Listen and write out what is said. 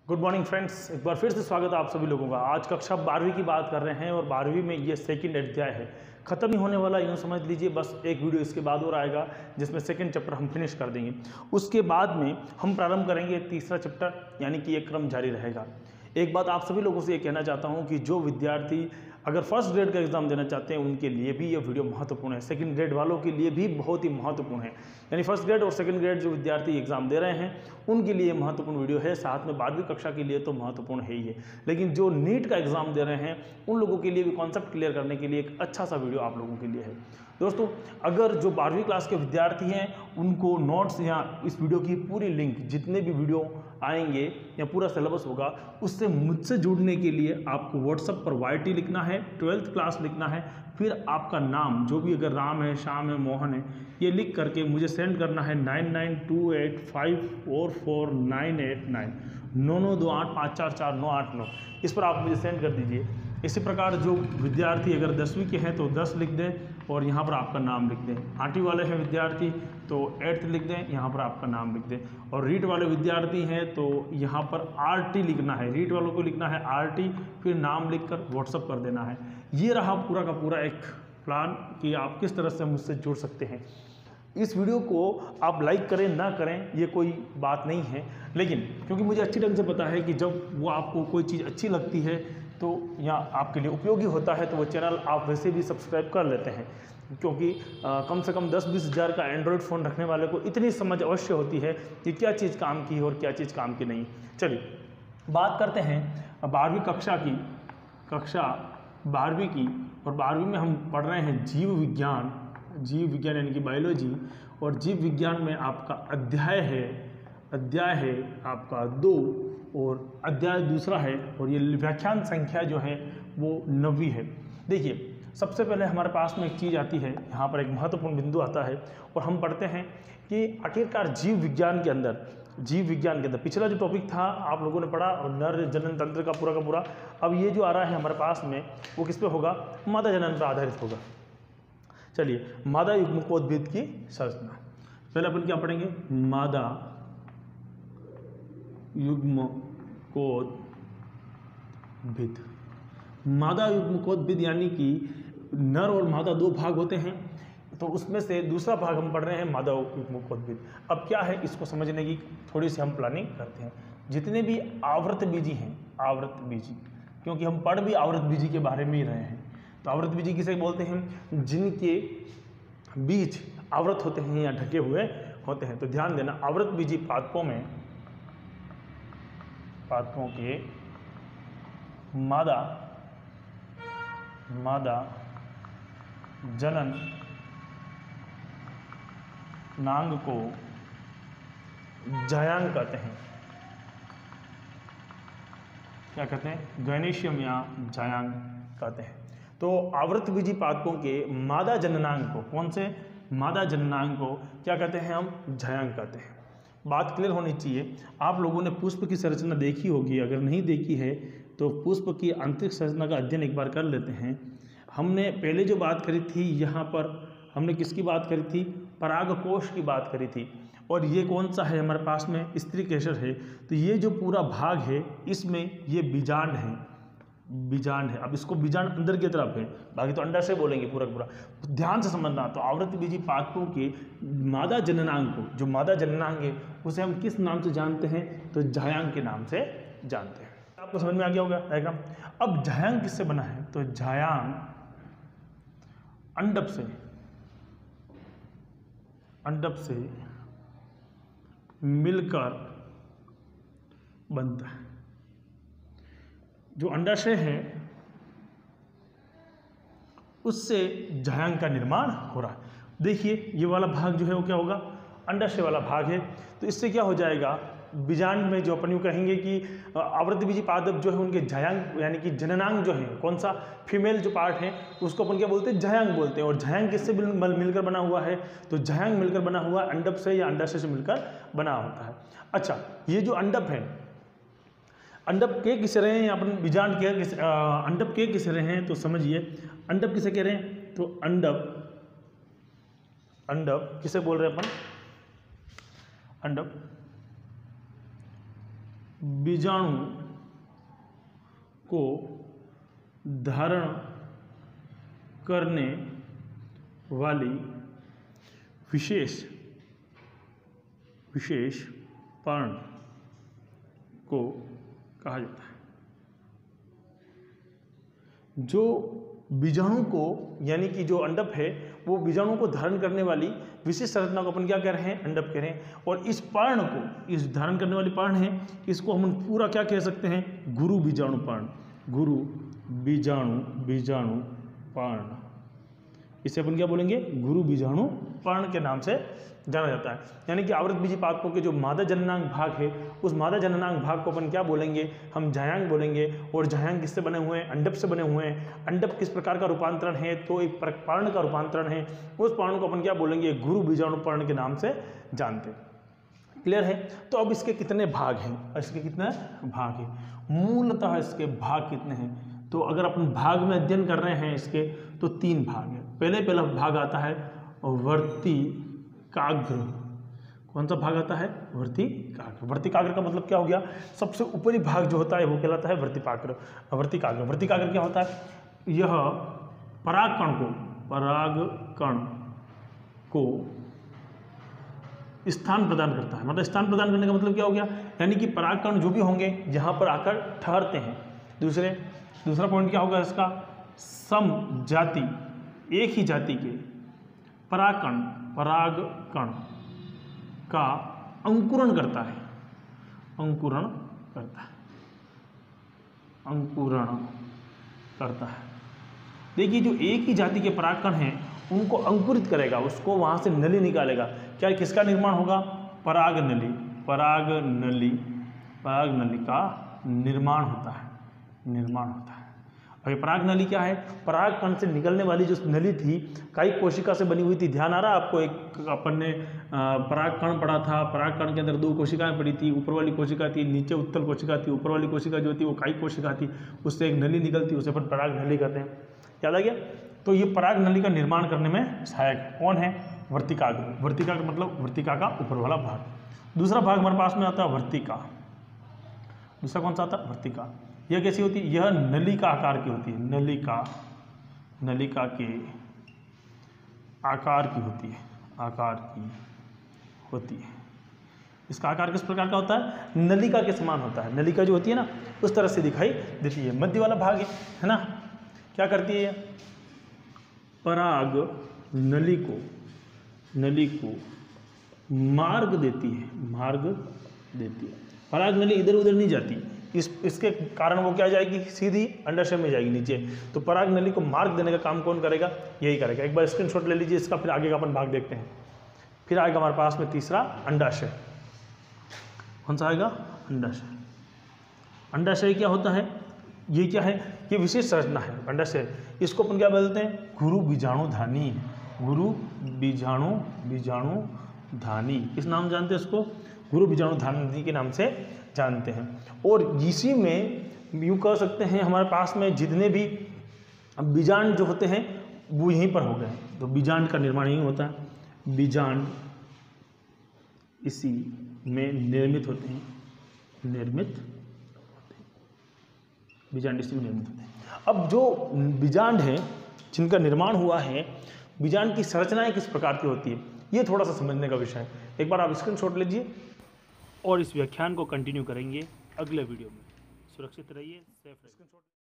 Good morning friends, एक बार फिर से स्वागत है आप सभी लोगों का। आज कक्षा 12वीं की बात कर रहे हैं और 12वीं में ये सेकंड अध्याय है, खत्म नहीं होने वाला, यूँ समझ लीजिए। बस एक वीडियो इसके बाद और आएगा जिसमें सेकंड चैप्टर हम फिनिश कर देंगे। उसके बाद में हम प्रारंभ करेंगे तीसरा चैप्टर, यानी कि ये क्रम जारी रहेगा। एक बात आप सभी लोगों से ये कहना चाहता हूँ कि जो विद्यार्थी अगर फर्स्ट ग्रेड का एग्जाम देना चाहते हैं उनके लिए भी ये वीडियो महत्वपूर्ण है, सेकंड ग्रेड वालों के लिए भी बहुत ही महत्वपूर्ण है। यानी फर्स्ट ग्रेड और सेकंड ग्रेड जो विद्यार्थी एग्जाम दे रहे हैं उनके लिए महत्वपूर्ण वीडियो है, साथ में 12वीं कक्षा के लिए तो महत्वपूर्ण है ही है, लेकिन जो नीट का एग्जाम दे रहे हैं उन लोगों के लिए भी कॉन्सेप्ट क्लियर करने के लिए एक अच्छा सा वीडियो आप लोगों के लिए है। दोस्तों, अगर जो 12वीं क्लास के विद्यार्थी हैं उनको नोट्स या इस वीडियो की पूरी लिंक, जितने भी वीडियो आएंगे या पूरा सिलेबस होगा, उससे मुझसे जुड़ने के लिए आपको व्हाट्सएप पर YT लिखना है, 12th क्लास लिखना है, फिर आपका नाम जो भी, अगर राम है, श्याम है, मोहन है, ये लिख करके मुझे सेंड करना है 9928544989 9928544989। इस पर आप मुझे सेंड कर दीजिए। इसी प्रकार जो विद्यार्थी अगर 10वीं के हैं तो 10 लिख दें और यहाँ पर आपका नाम लिख दें। 8वीं वाले हैं विद्यार्थी तो 8th लिख दें, यहाँ पर आपका नाम लिख दें। और रीट वाले विद्यार्थी हैं तो यहाँ पर RT लिखना है, रीट वालों को लिखना है RT, फिर नाम लिखकर व्हाट्सअप कर देना है। ये रहा पूरा का पूरा एक प्लान कि आप किस तरह से मुझसे जुड़ सकते हैं। इस वीडियो को आप लाइक करें ना करें ये कोई बात नहीं है, लेकिन क्योंकि मुझे अच्छी ढंग से पता है कि जब वो आपको कोई चीज़ अच्छी लगती है तो या आपके लिए उपयोगी होता है तो वो चैनल आप वैसे भी सब्सक्राइब कर लेते हैं, क्योंकि कम से कम 10-20 हज़ार का एंड्रॉयड फ़ोन रखने वाले को इतनी समझ अवश्य होती है कि क्या चीज़ काम की है और क्या चीज़ काम की नहीं। चलिए बात करते हैं 12वीं कक्षा की, कक्षा 12वीं की। और 12वीं में हम पढ़ रहे हैं जीव विज्ञान यानी कि बायोलॉजी। और जीव विज्ञान में आपका अध्याय है आपका 2 और अध्याय दूसरा है, और ये व्याख्यान संख्या जो है वो 9वीं है। देखिए, सबसे पहले हमारे पास में एक चीज़ आती है, यहाँ पर एक महत्वपूर्ण बिंदु आता है और हम पढ़ते हैं कि आखिरकार जीव विज्ञान के अंदर पिछला जो टॉपिक था आप लोगों ने पढ़ा और नर जनन तंत्र का पूरा। अब ये जो आ रहा है हमारे पास में वो किस पे होगा? मादा जनन पर आधारित होगा। चलिए, मादा युग्मकोद्भिद की संरचना। पहले अपन क्या पढ़ेंगे? मादा युग्मकोद्भिद। मादा युग्मकोद्भिद यानी कि नर और मादा 2 भाग होते हैं, तो उसमें से दूसरा भाग हम पढ़ रहे हैं मादा युग्मकोद्भिद। अब क्या है, इसको समझने की थोड़ी सी हम प्लानिंग करते हैं। जितने भी आवृत बीजी हैं, क्योंकि हम पढ़ भी आवृत बीजी के बारे में ही रहे हैं, तो आवृत बीजी किसे बोलते हैं? जिनके बीज आवृत होते हैं या ढके हुए होते हैं। तो ध्यान देना, आवृत बीजी पादपों के मादा जनन नांग को जायांग कहते हैं। क्या कहते हैं? गैनेशियम या जायांग कहते हैं। तो आवृत बीजी पादपों के मादा जननांग को, कौन से मादा जननांग को क्या कहते हैं? हम जायांग कहते हैं। बात क्लियर होनी चाहिए। आप लोगों ने पुष्प की संरचना देखी होगी, अगर नहीं देखी है तो पुष्प की आंतरिक संरचना का अध्ययन एक बार कर लेते हैं। हमने पहले जो बात करी थी, यहाँ पर हमने किसकी बात करी थी? परागकोश की बात करी थी। और ये कौन सा है हमारे पास में? स्त्री केसर है। तो ये जो पूरा भाग है इसमें ये बीजांड है। अब इसको बीजांड अंदर की तरफ है, बाकी तो अंडा से बोलेंगे पूरा पूरा। ध्यान से समझना। तो आवृत बीजी पादपों के मादा जननांग को, जो मादा जननांग है उसे हम किस नाम से जानते हैं? तो जायांग के नाम से जानते हैं। आपको समझ में आ गया होगा डायग्राम। अब जायांग किससे बना है? तो जायांग अंडप से मिलकर बनता है। जो अंडाशय है उससे जायांग का निर्माण हो रहा है। देखिए, ये वाला भाग जो है वो क्या होगा? अंडाशय वाला भाग है। तो इससे क्या हो जाएगा? बीजांड में जो अपन यूँ कहेंगे कि आवृत बीजी पादप जो है उनके जायांग यानी कि जननांग जो है, कौन सा? फीमेल जो पार्ट है उसको अपन क्या बोलते हैं? जायांग बोलते हैं। और जायांग किससे मिलकर बना हुआ है? तो जायांग मिलकर बना हुआ अंडप से या अंडाशय से मिलकर बना होता है। अच्छा, ये जो अंडप है, अंडप के किसे रहे हैं या अपन बीजांड के अंडप के किसे रहे हैं? तो समझिए, अंडप किसे कह रहे हैं? तो अंडप किसे बोल रहे हैं अपन? अंडप बीजाणु को धारण करने वाली विशेष पर्ण को कहा जाता है। जो बीजाणु को यानी कि जो अंडप है वो बीजाणु को धारण करने वाली विशेष संरचना को अपन क्या कह रहे हैं, अंडप कह रहे हैं। और इस पर्ण को, इस धारण करने वाली पर्ण है, इसको हम पूरा क्या कह सकते हैं, गुरु बीजाणु पर्ण, गुरु बीजाणु पर्ण। इसे अपन क्या बोलेंगे, गुरु बीजाणु पर्ण के नाम से जाना जाता है। यानी कि आवृतबीजी पादपों के जो मादा जननांग भाग है उस मादा जननांग भाग को अपन क्या बोलेंगे, हम जायांग बोलेंगे। और जायांग किससे बने हुए हैं, अंडप से बने हुए हैं। अंडप किस प्रकार का रूपांतरण है, तो एक पर्ण का रूपांतरण है। उस पर्ण को अपन क्या बोलेंगे, गुरु बीजाणु पर्ण के नाम से जानते हैं। क्लियर है। तो अब इसके कितने भाग हैं, इसके कितने भाग हैं, मूलतः इसके भाग कितने हैं। तो अगर अपन भाग में अध्ययन कर रहे हैं इसके, तो 3 भाग हैं। पहला भाग आता है वर्तिकाग्र। कौन सा भाग आता है, वर्तिकाग्र। वर्तिकाग्र का मतलब क्या हो गया, सबसे ऊपरी भाग जो होता है वो कहलाता है वर्तिकाग्र। वर्तिकाग्र क्या होता है, यह परागकण को स्थान प्रदान करता है। मतलब स्थान प्रदान करने का मतलब क्या हो गया, यानी कि परागकण जो भी होंगे जहां पर आकर ठहरते हैं। दूसरा पॉइंट क्या होगा इसका, सम जाति, एक ही जाति के परागकण का अंकुरण करता है, अंकुरण करता है। देखिए जो एक ही जाति के परागकण हैं उनको अंकुरित करेगा, उसको वहां से नली निकालेगा। क्या किसका निर्माण होगा, पराग नली का निर्माण होता है। अब ये पराग नली क्या है, पराग कण से निकलने वाली जो नली थी कायिक कोशिका से बनी हुई थी। ध्यान आ रहा है आपको, एक अपन ने पराग कण पढ़ा था। पराग कण के अंदर 2 कोशिकाएं पड़ी थी, ऊपर वाली कोशिका थी, नीचे उत्तल कोशिका थी। ऊपर वाली कोशिका जो थी वो कायिक कोशिका थी, उससे एक नली निकलती, उसे अपन पराग नली कहते हैं। याद आ गया। तो ये पराग नली का निर्माण करने में सहायक कौन है, वर्तिकाग्र। वर्तिकाग्र मतलब वर्तिका का ऊपर वाला भाग। दूसरा भाग हमारे पास में आता है वर्तिका। दूसरा कौन सा आता है, वर्तिका। यह कैसी होती है, यह नली का आकार की होती है, नलिका के आकार की होती है। इसका आकार किस प्रकार का होता है, नलिका के समान होता है। नलिका जो होती है ना उस तरह से दिखाई देती है। मध्य वाला भाग है ना, क्या करती है, पराग नली को मार्ग देती है। पराग नली इधर उधर नहीं जाती, इसके कारण वो क्या जाएगी, सीधी अंडाशय में जाएगी नीचे। तो पराग नली को मार्ग देने का काम कौन करेगा, यही करेगा। एक बार स्क्रीनशॉट ले लीजिए इसका, फिर आगे का अपन भाग देखते हैं। फिर आएगा हमारे पास में तीसरा अंडाशय। कौन सा आएगा, अंडाशय। अंडाशय क्या होता है, ये क्या है, ये विशेष संरचना है अंडाशय। इसको अपन क्या बोलते हैं, गुरु बीजाणुधानी। किस नाम जानते हैं इसको, गुरु बीजाणुधानी के नाम से जानते हैं। और इसी में यूँ कह सकते हैं हमारे पास में जितने भी बीजांड जो होते हैं वो यहीं पर हो गए। तो बीजांड का निर्माण यहीं होता है, बीजांड इसी में निर्मित होते हैं, बीजांड इसी में निर्मित होते हैं। अब जो बीजांड है जिनका निर्माण हुआ है, बीजांड की संरचनाएं किस प्रकार की होती है, ये थोड़ा सा समझने का विषय है। एक बार आप स्क्रीनशॉट लीजिए और इस व्याख्यान को कंटिन्यू करेंगे अगले वीडियो में। सुरक्षित रहिए, सेफ रहिए।